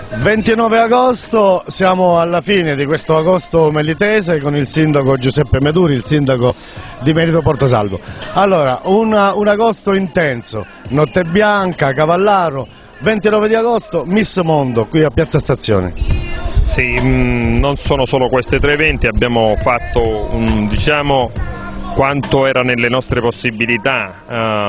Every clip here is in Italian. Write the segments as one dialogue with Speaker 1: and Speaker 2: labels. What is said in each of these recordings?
Speaker 1: 29 agosto, siamo alla fine di questo agosto melitese con il sindaco Giuseppe Meduri, il sindaco di Melito Portosalvo. Allora, un agosto intenso, Notte Bianca, Cavallaro, 29 di agosto, Miss Mondo qui a Piazza Stazione.
Speaker 2: Sì, non sono solo questi tre eventi, abbiamo fatto diciamo quanto era nelle nostre possibilità.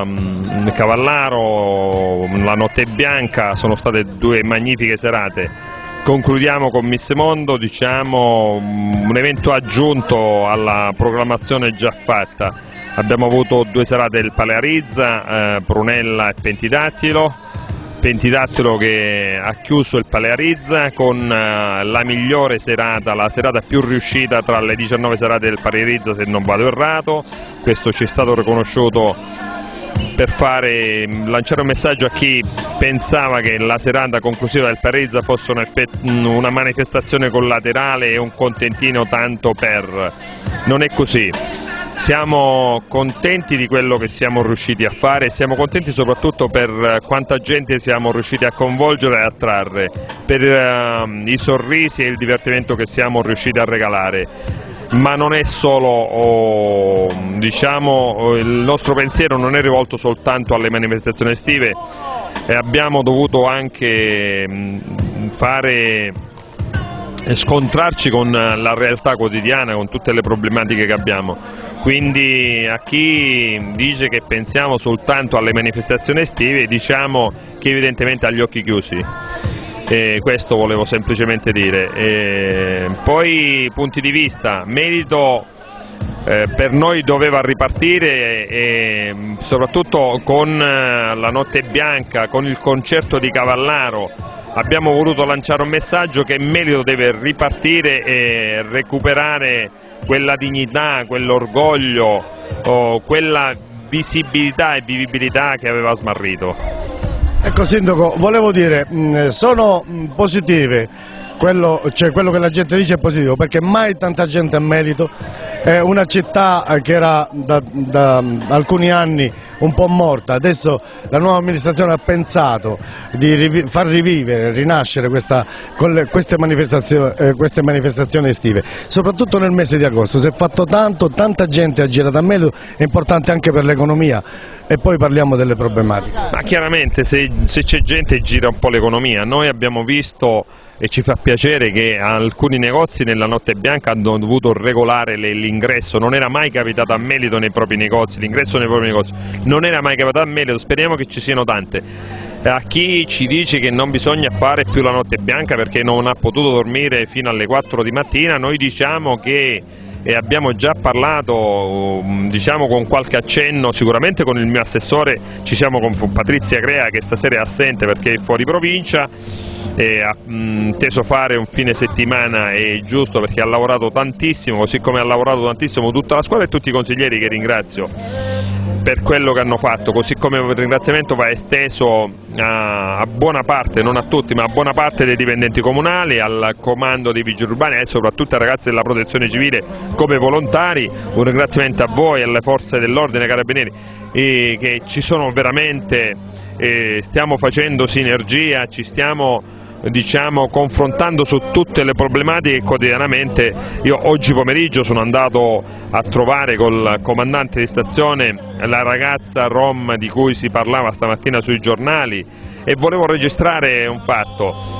Speaker 2: Cavallaro, la Notte Bianca, sono state due magnifiche serate. Concludiamo con Miss Mondo, diciamo un evento aggiunto alla programmazione già fatta. Abbiamo avuto due serate del Palearizza, Prunella e Pentidattilo che ha chiuso il Palearizza con la migliore serata, la serata più riuscita tra le 19 serate del Palearizza, se non vado errato. Questo ci è stato riconosciuto per lanciare un messaggio a chi pensava che la serata conclusiva del Palearizza fosse una manifestazione collaterale e un contentino tanto per. Non è così. Siamo contenti di quello che siamo riusciti a fare e siamo contenti soprattutto per quanta gente siamo riusciti a coinvolgere e attrarre, per i sorrisi e il divertimento che siamo riusciti a regalare. Ma non è solo, diciamo, il nostro pensiero non è rivolto soltanto alle manifestazioni estive, e abbiamo dovuto anche scontrarci con la realtà quotidiana, con tutte le problematiche che abbiamo. Quindi a chi dice che pensiamo soltanto alle manifestazioni estive, diciamo che evidentemente ha gli occhi chiusi. Questo volevo semplicemente dire. Poi punti di vista, Melito per noi doveva ripartire e soprattutto con la Notte Bianca, con il concerto di Cavallaro. Abbiamo voluto lanciare un messaggio che Melito deve ripartire e recuperare quella dignità, quell'orgoglio, quella visibilità e vivibilità che aveva smarrito.
Speaker 1: Ecco sindaco, volevo dire, sono positive, quello che la gente dice è positivo, perché mai tanta gente a Melito, è una città che era da alcuni anni un po' morta. Adesso la nuova amministrazione ha pensato di far rivivere, rinascere queste manifestazioni estive, soprattutto nel mese di agosto. Si è fatto tanto, tanta gente ha girato a Melito, è importante anche per l'economia, e poi parliamo delle problematiche.
Speaker 2: Ma chiaramente se c'è gente gira un po' l'economia. Noi abbiamo visto, e ci fa piacere, che alcuni negozi nella Notte Bianca hanno dovuto regolare l'ingresso. Non era mai capitato a Melito nei propri negozi, l'ingresso nei propri negozi non era mai capitato a Melito, speriamo che ci siano tante. A chi ci dice che non bisogna fare più la Notte Bianca perché non ha potuto dormire fino alle 4 di mattina, noi diciamo che abbiamo già parlato, diciamo con qualche accenno, sicuramente con il mio assessore, ci siamo con Patrizia Crea che stasera è assente perché è fuori provincia, e ha inteso fare un fine settimana, è giusto perché ha lavorato tantissimo, così come ha lavorato tantissimo tutta la squadra e tutti i consiglieri che ringrazio per quello che hanno fatto, così come il ringraziamento va esteso a buona parte, non a tutti, ma a buona parte dei dipendenti comunali, al comando dei vigili urbani e soprattutto ai ragazzi della protezione civile come volontari. Un ringraziamento a voi, alle forze dell'ordine, carabinieri, che ci sono veramente, stiamo facendo sinergia, ci stiamo, diciamo, confrontando su tutte le problematiche quotidianamente. Io oggi pomeriggio sono andato a trovare col comandante di stazione la ragazza rom di cui si parlava stamattina sui giornali e volevo registrare un fatto.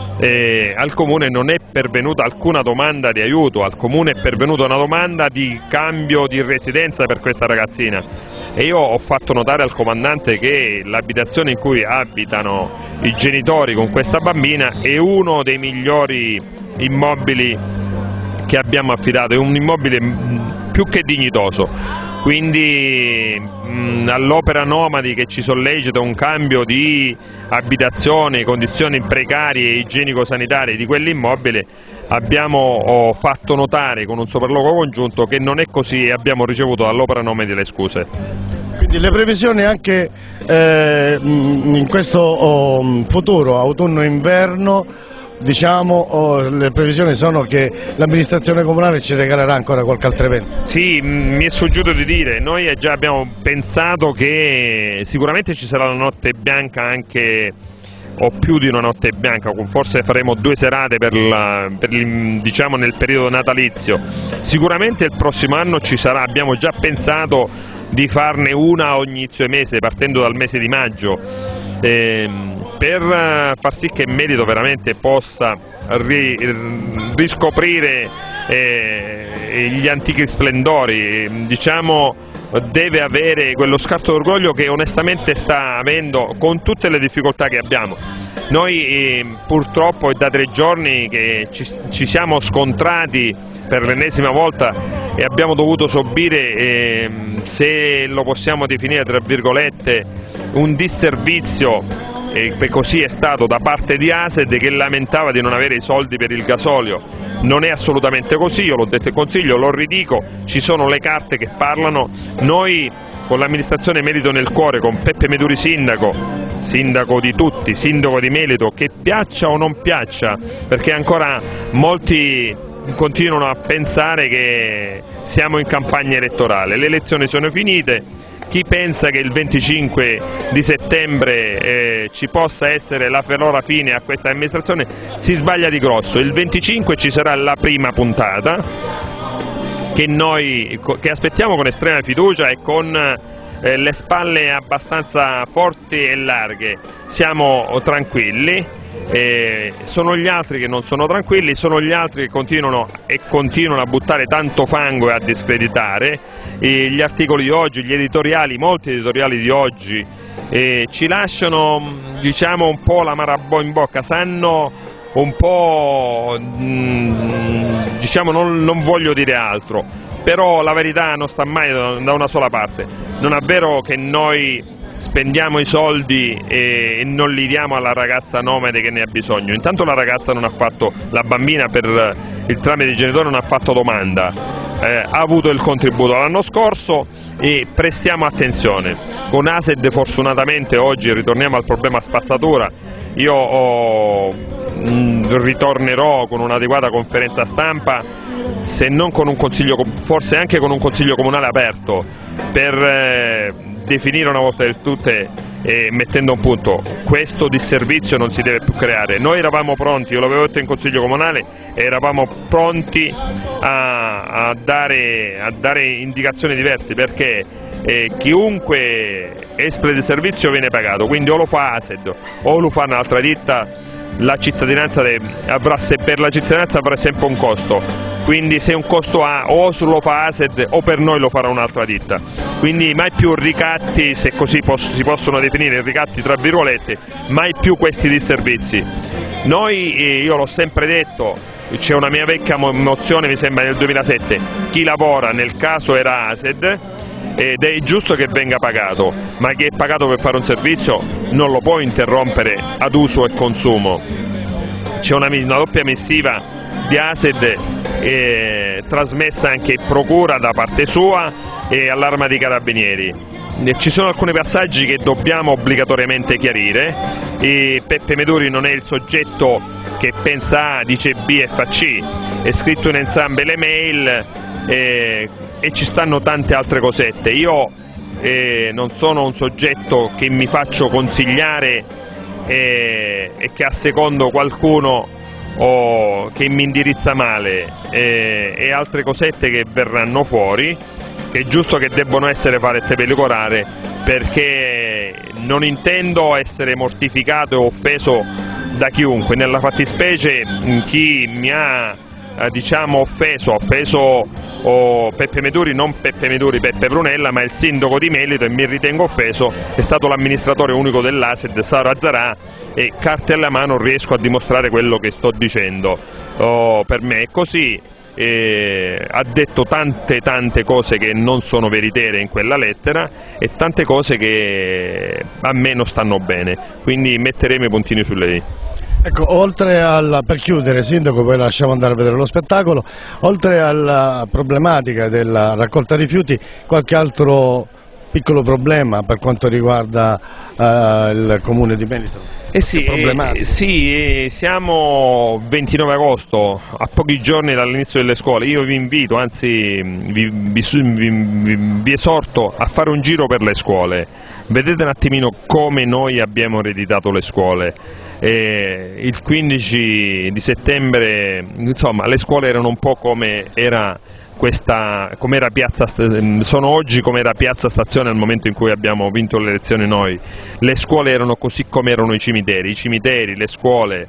Speaker 2: Al Comune non è pervenuta alcuna domanda di aiuto, al Comune è pervenuta una domanda di cambio di residenza per questa ragazzina. E io ho fatto notare al comandante che l'abitazione in cui abitano i genitori con questa bambina è uno dei migliori immobili che abbiamo affidato, è un immobile più che dignitoso. Quindi all'opera Nomadi, che ci sollecita un cambio di abitazione, condizioni precarie e igienico-sanitarie di quell'immobile, abbiamo fatto notare con un sopralluogo congiunto che non è così e abbiamo ricevuto dall'opera Nomadi le scuse.
Speaker 1: Quindi le previsioni anche in questo futuro autunno-inverno, diciamo, le previsioni sono che l'amministrazione comunale ci regalerà ancora qualche altro evento.
Speaker 2: Sì, mi è sfuggito di dire, noi già abbiamo pensato che sicuramente ci sarà la Notte Bianca anche o più di una notte bianca, forse faremo 2 serate diciamo nel periodo natalizio. Sicuramente il prossimo anno ci sarà, abbiamo già pensato di farne una ogni inizio mese, partendo dal mese di maggio, per far sì che Melito veramente possa riscoprire gli antichi splendori, diciamo. Deve avere quello scarto d'orgoglio che onestamente sta avendo, con tutte le difficoltà che abbiamo. Noi purtroppo è da 3 giorni che ci siamo scontrati per l'ennesima volta e abbiamo dovuto subire, se lo possiamo definire tra virgolette, un disservizio, e così è stato da parte di ASED, che lamentava di non avere i soldi per il gasolio. Non è assolutamente così, io l'ho detto in Consiglio, lo ridico, ci sono le carte che parlano. Noi con l'amministrazione Melito nel cuore, con Peppe Meduri sindaco di tutti, sindaco di Melito, che piaccia o non piaccia, perché ancora molti continuano a pensare che siamo in campagna elettorale, le elezioni sono finite. Chi pensa che il 25 di settembre ci possa essere la ferora fine a questa amministrazione si sbaglia di grosso. Il 25 ci sarà la prima puntata che aspettiamo con estrema fiducia e con le spalle abbastanza forti e larghe. Siamo tranquilli. Sono gli altri che non sono tranquilli, sono gli altri che continuano a buttare tanto fango e a discreditare. Gli articoli di oggi, gli editoriali, molti editoriali di oggi ci lasciano, diciamo, un po' l'amarabò in bocca, sanno un po', diciamo, non voglio dire altro, però la verità non sta mai da una sola parte. Non è vero che noi spendiamo i soldi e non li diamo alla ragazza nomade che ne ha bisogno. Intanto la ragazza non ha fatto, la bambina per il tramite dei genitori non ha fatto domanda, ha avuto il contributo l'anno scorso e prestiamo attenzione. Con ASED fortunatamente oggi ritorniamo al problema spazzatura. Io ritornerò con un'adeguata conferenza stampa, se non con un consiglio, forse anche con un consiglio comunale aperto, per definire una volta per tutte, mettendo un punto, questo disservizio non si deve più creare. Noi eravamo pronti, io l'avevo detto in consiglio comunale, eravamo pronti a dare indicazioni diverse, perché chiunque esplete servizio viene pagato, quindi o lo fa ASED o lo fa un'altra ditta. La cittadinanza per la cittadinanza avrà sempre un costo, quindi se un costo ha, o lo fa ASED o per noi lo farà un'altra ditta. Quindi mai più ricatti, se così si possono definire ricatti tra virgolette, mai più questi disservizi. Noi, io l'ho sempre detto, c'è una mia vecchia mozione, mi sembra nel 2007, chi lavora nel caso era ASED, ed è giusto che venga pagato, ma chi è pagato per fare un servizio non lo può interrompere ad uso e consumo. C'è una doppia missiva di ASED trasmessa anche in procura da parte sua e all'Arma dei Carabinieri. Ci sono alcuni passaggi che dobbiamo obbligatoriamente chiarire. Peppe Meduri non è il soggetto che pensa A, dice B e fa C, è scritto in entrambe le mail e ci stanno tante altre cosette. Io non sono un soggetto che mi faccio consigliare e che assecondo qualcuno che mi indirizza male, e altre cosette che verranno fuori, che è giusto che debbono essere fatte pellicolare, perché non intendo essere mortificato e offeso da chiunque. Nella fattispecie chi mi ha diciamo offeso Peppe Meduri, non Peppe Meduri, Peppe Brunella, ma il sindaco di Melito, e mi ritengo offeso, è stato l'amministratore unico dell'ASED, Saro Azzarà, e carte alla mano riesco a dimostrare quello che sto dicendo. Per me è così. Ha detto tante cose che non sono veritiere in quella lettera e tante cose che a me non stanno bene, quindi metteremo i puntini sulle i.
Speaker 1: Ecco, per chiudere, Sindaco, poi lasciamo andare a vedere lo spettacolo, oltre alla problematica della raccolta rifiuti, qualche altro piccolo problema per quanto riguarda il Comune di Melito?
Speaker 2: Sì, siamo 29 agosto, a pochi giorni dall'inizio delle scuole. Io vi invito, anzi vi esorto a fare un giro per le scuole. Vedete un attimino come noi abbiamo ereditato le scuole. Il 15 di settembre, insomma, le scuole erano un po' come era sono oggi come era Piazza Stazione al momento in cui abbiamo vinto le elezioni noi. Le scuole erano così come erano i cimiteri, le scuole,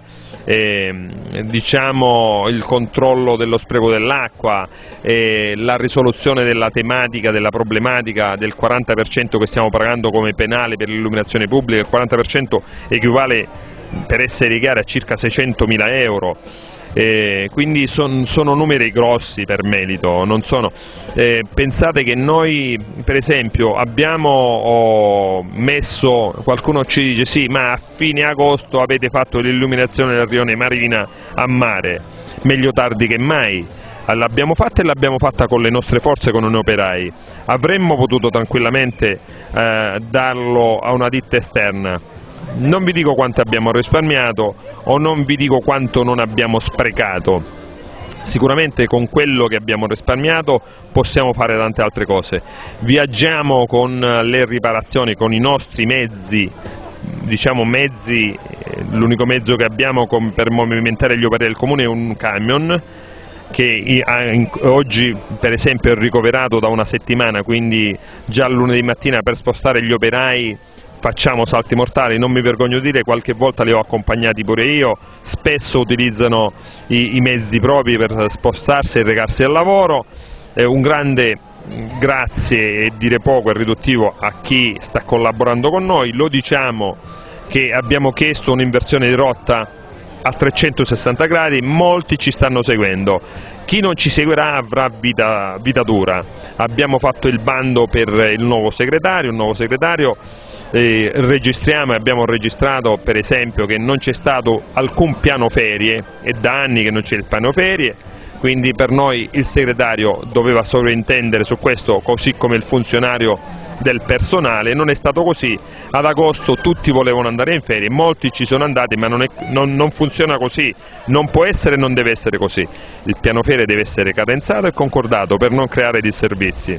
Speaker 2: diciamo il controllo dello spreco dell'acqua, la risoluzione della tematica, della problematica del 40% che stiamo pagando come penale per l'illuminazione pubblica. Il 40% equivale, per essere chiari, a circa 600.000 euro. Quindi sono numeri grossi per Melito, non sono. Pensate che noi, per esempio, abbiamo messo, qualcuno ci dice sì, ma a fine agosto avete fatto l'illuminazione del rione Marina a mare, meglio tardi che mai. L'abbiamo fatta e l'abbiamo fatta con le nostre forze, con noi operai. Avremmo potuto tranquillamente darlo a una ditta esterna. Non vi dico quanto abbiamo risparmiato o non vi dico quanto non abbiamo sprecato. Sicuramente con quello che abbiamo risparmiato possiamo fare tante altre cose. Viaggiamo con le riparazioni, con i nostri mezzi, diciamo mezzi, l'unico mezzo che abbiamo per movimentare gli operai del comune è un camion, che oggi per esempio è ricoverato da una settimana, quindi già lunedì mattina per spostare gli operai facciamo salti mortali. Non mi vergogno di dire, qualche volta li ho accompagnati pure io, spesso utilizzano i mezzi propri per spostarsi e recarsi al lavoro. Un grande grazie, e dire poco è riduttivo, a chi sta collaborando con noi. Lo diciamo che abbiamo chiesto un'inversione di rotta a 360 gradi, molti ci stanno seguendo. Chi non ci seguirà avrà vita dura. Abbiamo fatto il bando per il nuovo segretario, registriamo e abbiamo registrato per esempio che non c'è stato alcun piano ferie, è da anni che non c'è il piano ferie, quindi per noi il segretario doveva sovrintendere su questo, così come il funzionario del personale. Non è stato così. Ad agosto tutti volevano andare in ferie, molti ci sono andati, ma non funziona così, non può essere e non deve essere così. Il piano ferie deve essere cadenzato e concordato per non creare disservizi.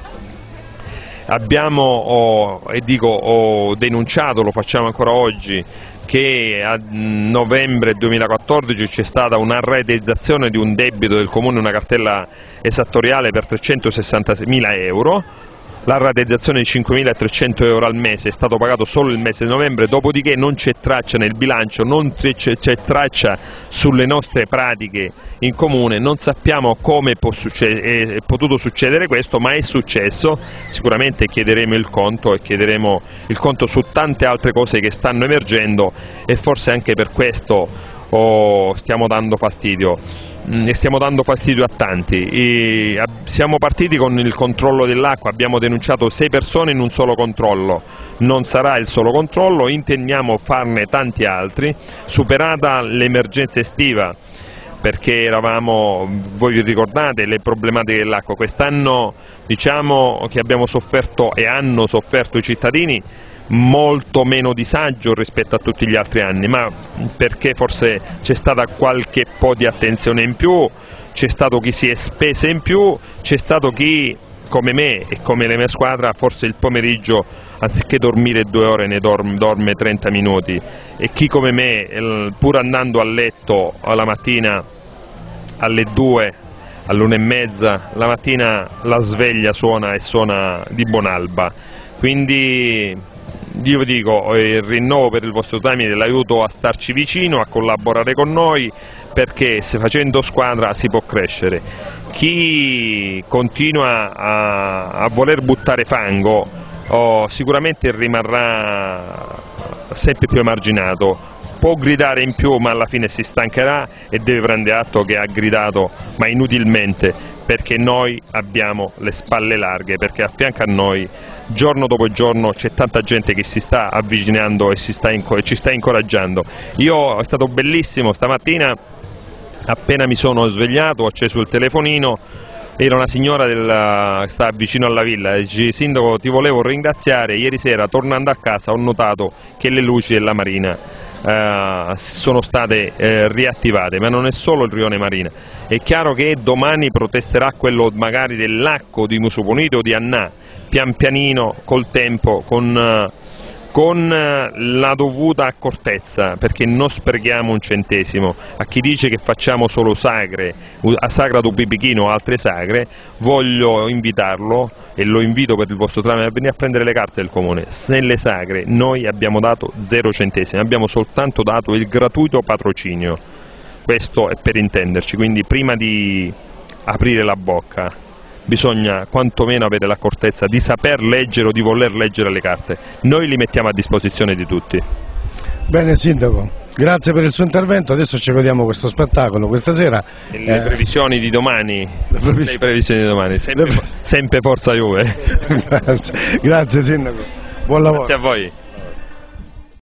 Speaker 2: Abbiamo, ho denunciato, lo facciamo ancora oggi, che a novembre 2014 c'è stata una rateizzazione di un debito del Comune, una cartella esattoriale per 360.000 euro. La rateizzazione di 5.300 euro al mese è stato pagato solo il mese di novembre, dopodiché non c'è traccia nel bilancio, non c'è traccia sulle nostre pratiche in comune. Non sappiamo come è potuto succedere questo, ma è successo. Sicuramente chiederemo il conto, e chiederemo il conto su tante altre cose che stanno emergendo, e forse anche per questo stiamo dando fastidio. E stiamo dando fastidio a tanti. Siamo partiti con il controllo dell'acqua, abbiamo denunciato 6 persone in un solo controllo. Non sarà il solo controllo, intendiamo farne tanti altri, superata l'emergenza estiva, perché voi vi ricordate le problematiche dell'acqua. Quest'anno diciamo che abbiamo sofferto, e hanno sofferto i cittadini, molto meno disagio rispetto a tutti gli altri anni, ma perché forse c'è stata qualche po' di attenzione in più, c'è stato chi si è speso in più, c'è stato chi, come me e come la mia squadra, forse il pomeriggio anziché dormire 2 ore ne dorme 30 minuti, e chi come me, pur andando a letto alla mattina alle 2, all'1:30, la mattina la sveglia suona, e suona di buon'alba. Quindi io vi dico, rinnovo per il vostro tramite l'aiuto a starci vicino, a collaborare con noi, perché se facendo squadra si può crescere. Chi continua a voler buttare fango sicuramente rimarrà sempre più emarginato. Può gridare in più, ma alla fine si stancherà e deve prendere atto che ha gridato, ma inutilmente, perché noi abbiamo le spalle larghe, perché a fianco a noi giorno dopo giorno c'è tanta gente che si sta avvicinando e ci sta incoraggiando. È stato bellissimo stamattina, appena mi sono svegliato ho acceso il telefonino, era una signora che sta vicino alla villa, e dice: sindaco, ti volevo ringraziare, ieri sera tornando a casa ho notato che le luci della Marina sono state riattivate, ma non è solo il rione Marina. È chiaro che domani protesterà quello magari dell'Acco, di Musupunito o di Annà. Pian pianino, col tempo, con con la dovuta accortezza, perché non sprechiamo un centesimo. A chi dice che facciamo solo sagre, a Sagra do Bibichino o altre sagre, voglio invitarlo, e lo invito per il vostro tramite, a venire a prendere le carte del comune. Nelle sagre noi abbiamo dato 0 centesimi, abbiamo soltanto dato il gratuito patrocinio. Questo è per intenderci, quindi prima di aprire la bocca bisogna quantomeno avere l'accortezza di saper leggere o di voler leggere le carte. Noi li mettiamo a disposizione di tutti.
Speaker 1: Bene Sindaco, grazie per il suo intervento, adesso ci godiamo questo spettacolo questa sera.
Speaker 2: Le previsioni di domani, sempre Forza Juve.
Speaker 1: Grazie Sindaco, buon lavoro.
Speaker 2: Grazie a voi.